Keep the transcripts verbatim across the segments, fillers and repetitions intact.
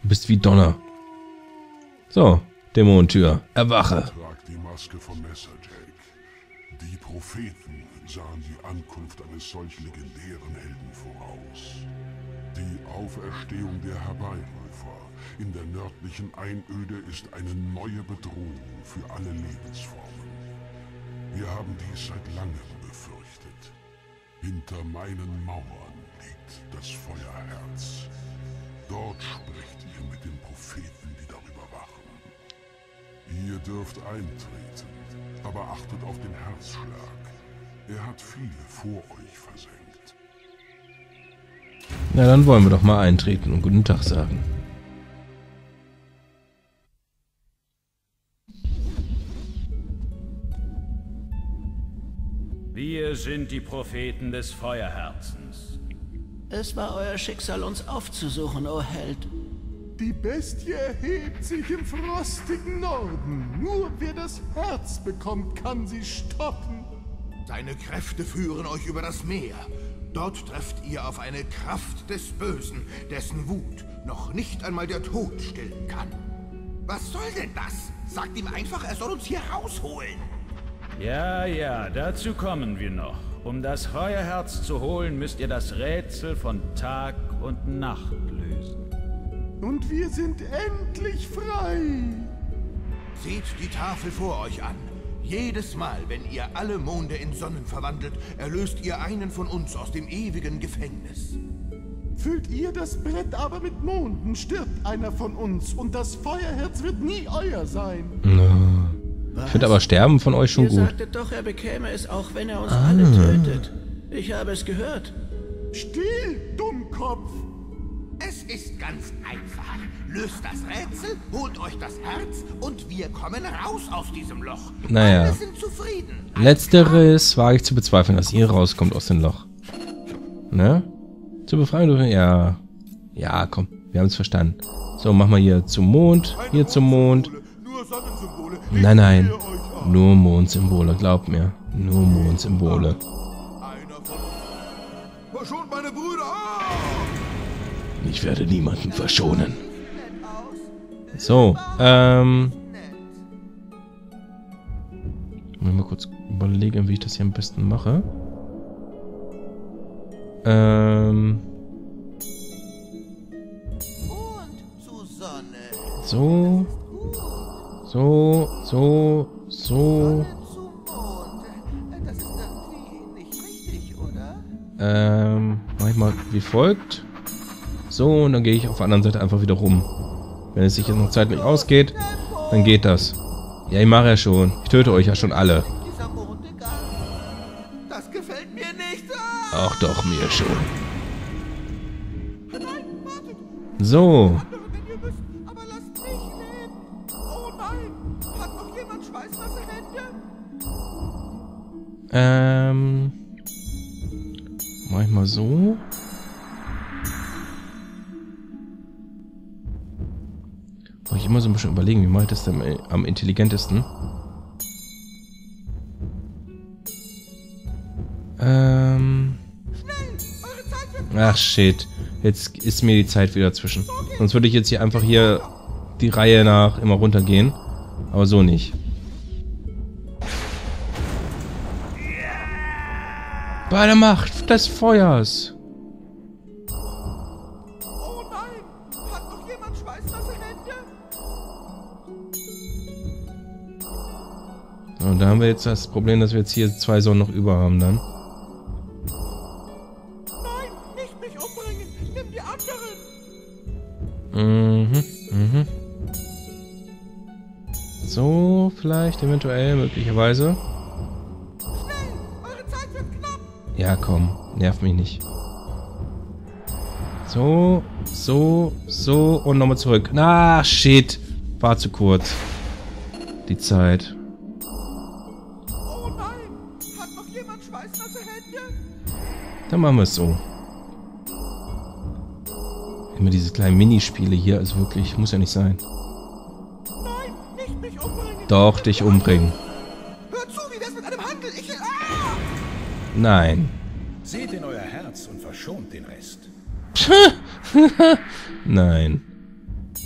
Du bist wie Donner. So, Dämonentür, erwache. Trag die Maske vom Messer, Jake. Die Propheten sahen die Ankunft eines solch legendären Helden voraus. Die Auferstehung der Herbeiläufer in der nördlichen Einöde ist eine neue Bedrohung für alle Lebensformen. Wir haben dies seit langem befürchtet. Hinter meinen Mauern liegt das Feuerherz. Dort sprecht ihr mit den Propheten, die darüber wachen. Ihr dürft eintreten, aber achtet auf den Herzschlag. Er hat viele vor euch versenkt. Na, dann wollen wir doch mal eintreten und guten Tag sagen. Wir sind die Propheten des Feuerherzens. Es war euer Schicksal, uns aufzusuchen, o Held. Die Bestie erhebt sich im frostigen Norden. Nur wer das Herz bekommt, kann sie stoppen. Seine Kräfte führen euch über das Meer. Dort trefft ihr auf eine Kraft des Bösen, dessen Wut noch nicht einmal der Tod stillen kann. Was soll denn das? Sagt ihm einfach, er soll uns hier rausholen. Ja, ja, dazu kommen wir noch. Um das Feuerherz zu holen, müsst ihr das Rätsel von Tag und Nacht lösen. Und wir sind endlich frei. Seht die Tafel vor euch an. Jedes Mal, wenn ihr alle Monde in Sonnen verwandelt, erlöst ihr einen von uns aus dem ewigen Gefängnis. Füllt ihr das Brett aber mit Monden, stirbt einer von uns und das Feuerherz wird nie euer sein. No. Ich finde aber Sterben von euch schon Ihr gut. sagtet doch, er bekäme es, auch wenn er uns Ah. alle tötet. Ich habe es gehört. Still, Dummkopf! Es ist ganz einfach. Löst das Rätsel, holt euch das Herz und wir kommen raus aus diesem Loch. Naja. Alle sind zufrieden. Letzteres wage ich zu bezweifeln, dass ihr rauskommt aus dem Loch. Ne? Zur Befreiung durch... Ja. Ja, komm. Wir haben es verstanden. So, machen wir hier zum Mond. Hier zum Mond. Nur Sonnensymbole. Nein, nein. Nur Mondsymbole, glaubt mir. Nur Mondsymbole. Einer von uns. Verschont meine Brüder! Ah! Ich werde niemanden verschonen. So, ähm... mal kurz überlegen, wie ich das hier am besten mache. Ähm... So... So, so, so... Ähm, mach ich mal wie folgt. So, und dann gehe ich auf der anderen Seite einfach wieder rum. Wenn es sich jetzt noch zeitlich ausgeht, dann geht das. Ja, ich mache ja schon. Ich töte euch ja schon alle. Das gefällt mir nicht. Ach doch, mir schon. So. Aber lasst mich leben. Oh nein. Hat noch jemand schweißnasse Hände? Ähm... Mach ich mal so. Muss ich immer so ein bisschen überlegen, wie mache ich das denn am intelligentesten? Ähm... Ach shit. Jetzt ist mir die Zeit wieder dazwischen. Sonst würde ich jetzt hier einfach hier die Reihe nach immer runtergehen. Aber so nicht. Bei der Macht des Feuers. Oh nein. Hat noch jemand schweißnasse Hände? Und da haben wir jetzt das Problem, dass wir jetzt hier zwei Sonnen noch über haben dann. Nein, nicht mich umbringen. Nimm die anderen. Mhm, mhm. So, vielleicht, eventuell, möglicherweise. Schnell, eure Zeit wird knapp. Ja, komm, nerv mich nicht. So, so, so und nochmal zurück. Na, shit. War zu kurz. Die Zeit. Oh nein. Hat noch jemand schweißnasse Hände? Dann machen wir es so. Immer diese kleinen Minispiele hier, also wirklich, muss ja nicht sein. Nein, nicht mich umbringen. Doch, dich umbringen. Hört zu, wie wär's mit einem Handel? Ich... Ah! Nein. Seht in euer Herz und verschont den Rest. Nein.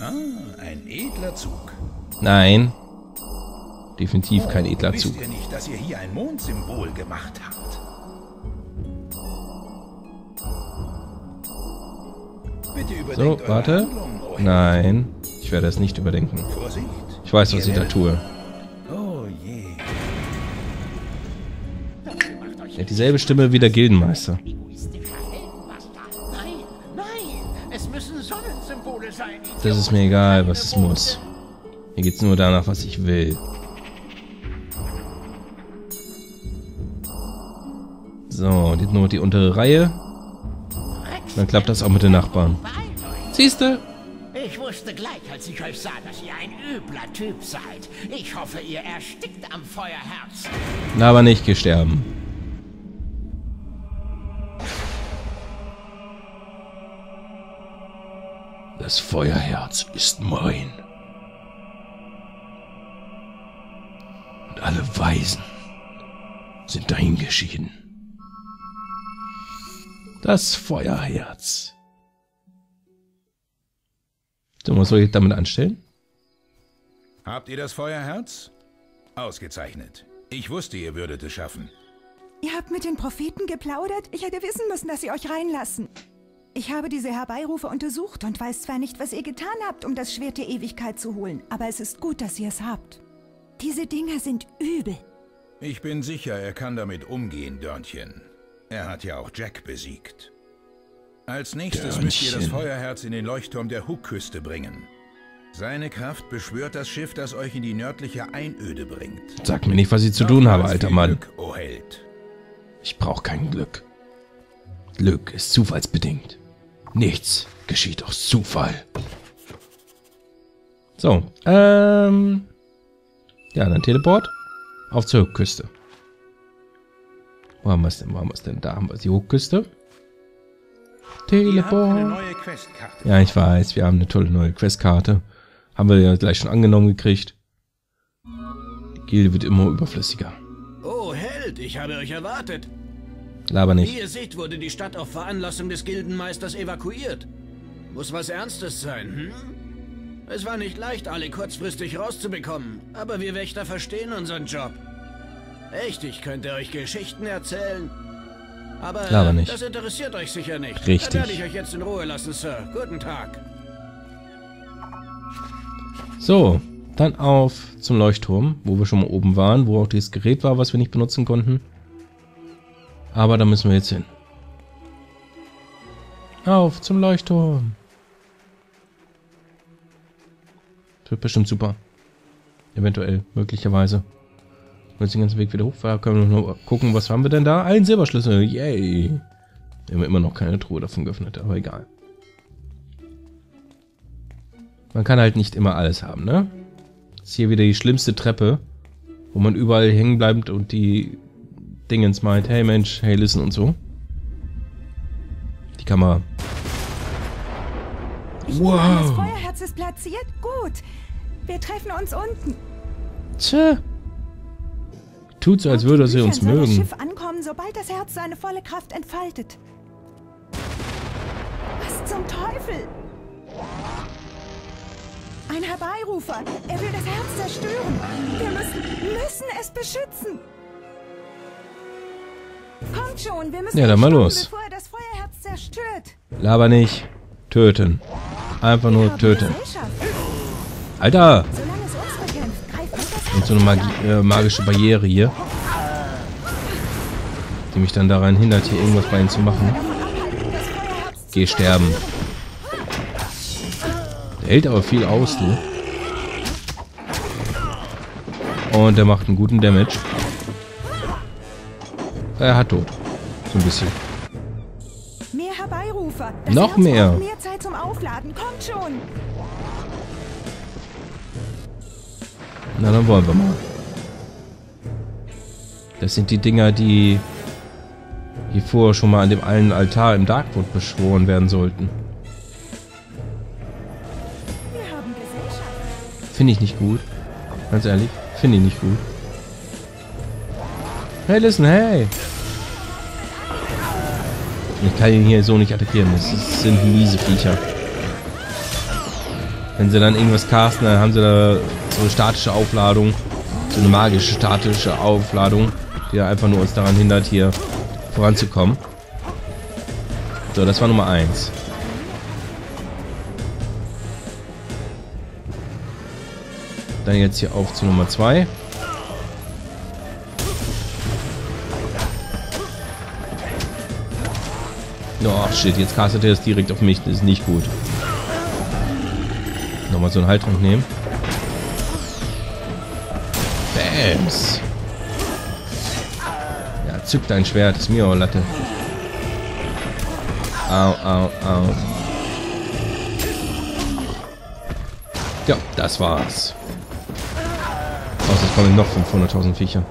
Ah, ein edler Zug. Nein. Definitiv kein edler Wisst Zug. ihr nicht, dass ihr hier ein Mondsymbol gemacht habt? Bitte überdenkt So, eure warte. Handlung, oh Herr. Nein. Ich werde es nicht überdenken. Vorsicht. Ich weiß, was Ihr ich da werdet- tue. Oh je. Er hat dieselbe Stimme wie der Gildenmeister. Nein, nein, es müssen Sonnensymbole sein. Das ist mir egal, was es muss. Mir geht's nur danach, was ich will. So, die, nur die untere Reihe. Dann klappt das auch mit den Nachbarn. Siehste? Ich wusste gleich, als ich euch sah, dass ihr ein übler Typ seid. Ich hoffe, ihr erstickt am Feuerherz. Na, aber nicht gesterben. Das Feuerherz ist mein. Und alle Weisen sind dahingeschieden. Das Feuerherz. So, was soll ich damit anstellen? Habt ihr das Feuerherz? Ausgezeichnet. Ich wusste, ihr würdet es schaffen. Ihr habt mit den Propheten geplaudert? Ich hätte wissen müssen, dass sie euch reinlassen. Ich habe diese Herbeirufe untersucht und weiß zwar nicht, was ihr getan habt, um das Schwert der Ewigkeit zu holen, aber es ist gut, dass ihr es habt. Diese Dinger sind übel. Ich bin sicher, er kann damit umgehen, Dörnchen. Er hat ja auch Jack besiegt. Als nächstes müsst ihr das Dörnchen. Feuerherz in den Leuchtturm der Hook-Küste bringen. Seine Kraft beschwört das Schiff, das euch in die nördliche Einöde bringt. Sag mir nicht, was ich zu tun habe, Nochmals alter viel Mann. Glück, o Held. Ich brauche kein Glück. Glück ist zufallsbedingt. Nichts geschieht aus Zufall. So, ähm... ja, dann Teleport. Auf zur Hochküste. Wo haben wir es denn? Wo haben wir es denn? Da haben wir die Hochküste. Ihr habt eine Teleport. neue Questkarte. Ja, ich weiß, wir haben eine tolle neue Questkarte. Haben wir ja gleich schon angenommen gekriegt. Die Gilde wird immer überflüssiger. Oh, Held, ich habe euch erwartet. Laber Wie nicht. ihr seht, wurde die Stadt auf Veranlassung des Gildenmeisters evakuiert. Muss was Ernstes sein, hm? Es war nicht leicht, alle kurzfristig rauszubekommen, aber wir Wächter verstehen unseren Job. Echt, ich könnte euch Geschichten erzählen. Aber Laber äh, nicht. das interessiert euch sicher nicht. Richtig. Dann werde ich euch jetzt in Ruhe lassen, Sir. Guten Tag. So, dann auf zum Leuchtturm, wo wir schon mal oben waren, wo auch dieses Gerät war, was wir nicht benutzen konnten. Aber da müssen wir jetzt hin. Auf zum Leuchtturm. Das wird bestimmt super. Eventuell, möglicherweise. Wenn jetzt den ganzen Weg wieder hoch war, können wir noch gucken, was haben wir denn da? Ein Silberschlüssel, yay. Wir haben immer noch keine Truhe davon geöffnet, aber egal. Man kann halt nicht immer alles haben, ne? Das ist hier wieder die schlimmste Treppe, wo man überall hängen bleibt und die Dingens meint, hey Mensch, hey listen und so. Die Kamera. Ich nehme an, das Wow. Feuerherz ist platziert? Gut. Wir treffen uns unten. Tja. Tut so, als würde sie uns Büchern soll das mögen. Schiff ankommen, sobald das Herz seine volle Kraft entfaltet. Was zum Teufel? Ein Herbeirufer. Er will das Herz zerstören. Wir müssen, müssen es beschützen. Kommt schon, wir müssen Ja, dann ihn mal stoppen, los. bevor er das Feuerherz zerstört. Laber nicht. Töten. Einfach Wir nur haben töten. Gesellschaft. Alter! Solange es uns bekämpft, greift uns das Und Herz so eine nicht Magie, an. äh, magische Barriere hier. Die mich dann daran hindert, hier irgendwas bei ihnen zu machen. Davon abhalten, das Feuerherz zu Geh sterben. zerstören. Der hält aber viel aus, du. Und der macht einen guten Damage. Er hat tot. So ein bisschen. Mehr Herbeirufer. Das Noch Herz mehr. braucht mehr Zeit zum Aufladen. Kommt schon. Na, dann wollen wir mal. Das sind die Dinger, die hier vorher schon mal an dem einen Altar im Darkwood beschworen werden sollten. Wir haben Gesellschaft. Finde ich nicht gut. Ganz ehrlich, finde ich nicht gut. Hey, listen, hey! Ich kann ihn hier so nicht attackieren. Das ist- sind miese Viecher. Wenn sie dann irgendwas casten, dann haben sie da so eine statische Aufladung. So eine magische statische Aufladung, die einfach nur uns daran hindert, hier voranzukommen. So, das war Nummer eins. Dann jetzt hier auf zu Nummer zwei. Oh shit, jetzt castet er es direkt auf mich. Das ist nicht gut. Nochmal so einen Heiltrank nehmen. Bams. Ja, zück dein Schwert. Ist mir auch Latte. Au, au, au. Ja, das war's. Außer es kommen noch fünfhunderttausend Viecher.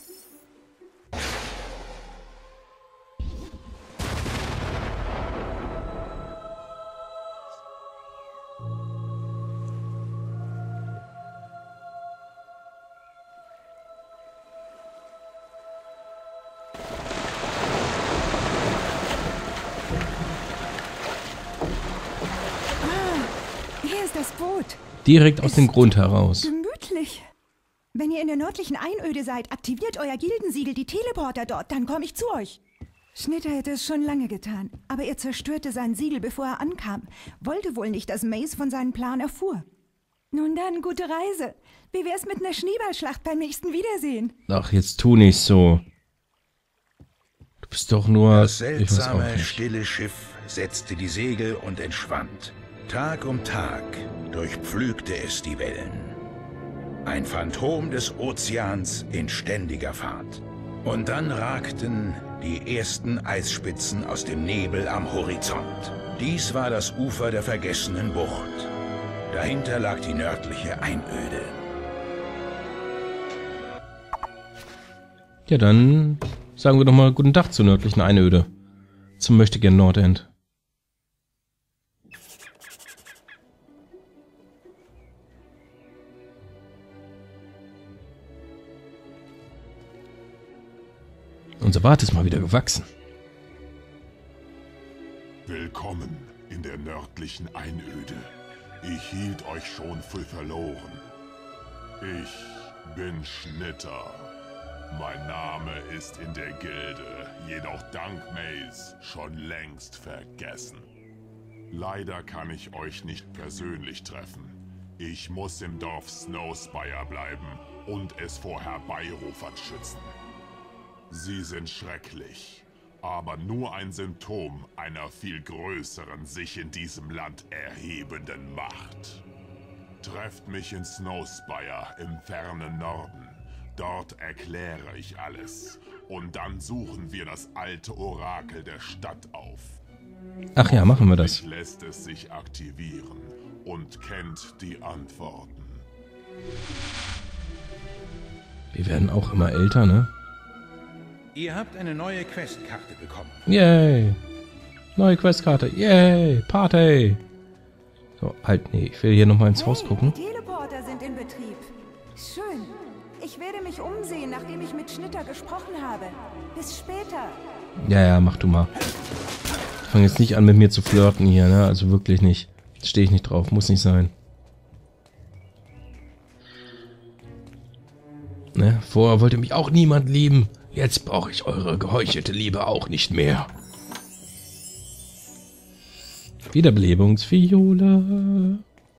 Hier ist das Boot. Direkt aus dem Grund heraus. Gemütlich. Wenn ihr in der nördlichen Einöde seid, aktiviert euer Gildensiegel die Teleporter dort, dann komme ich zu euch. Schnitter hätte es schon lange getan, aber er zerstörte sein Siegel, bevor er ankam. Wollte wohl nicht, dass Mace von seinem Plan erfuhr. Nun dann, gute Reise. Wie wär's mit einer Schneeballschlacht beim nächsten Wiedersehen? Ach, jetzt tu nicht so. Du bist doch nur... Das seltsame, stille Schiff setzte die Segel und entschwand. Tag um Tag durchpflügte es die Wellen. Ein Phantom des Ozeans in ständiger Fahrt. Und dann ragten die ersten Eisspitzen aus dem Nebel am Horizont. Dies war das Ufer der vergessenen Bucht. Dahinter lag die nördliche Einöde. Ja, dann sagen wir doch mal guten Tag zur nördlichen Einöde. Zum Möchtegern Nordend. Unser Bart ist mal wieder gewachsen. Willkommen in der nördlichen Einöde. Ich hielt euch schon für verloren. Ich bin Schnitter. Mein Name ist in der Gilde, jedoch dank Mace schon längst vergessen. Leider kann ich euch nicht persönlich treffen. Ich muss im Dorf Snowspire bleiben und es vor Herbeirufern schützen. Sie sind schrecklich, aber nur ein Symptom einer viel größeren, sich in diesem Land erhebenden Macht. Trefft mich in Snowspire im fernen Norden. Dort erkläre ich alles. Und dann suchen wir das alte Orakel der Stadt auf. Ach ja, machen wir das. Lässt es sich aktivieren und kennt die Antworten. Wir werden auch immer älter, ne? Ihr habt eine neue Questkarte bekommen. Yay! Neue Questkarte. Yay! Party! So, halt, nee, ich will hier nochmal ins Haus gucken. Die Teleporter sind in Betrieb. Schön. Ich werde mich umsehen, nachdem ich mit Schnitter gesprochen habe. Bis später. Ja, ja, mach du mal. Fang jetzt nicht an, mit mir zu flirten hier, ne? Also wirklich nicht. Stehe ich nicht drauf, muss nicht sein. Ne? Vorher wollte mich auch niemand lieben. Jetzt brauche ich eure geheuchelte Liebe auch nicht mehr. Wiederbelebungsfiole.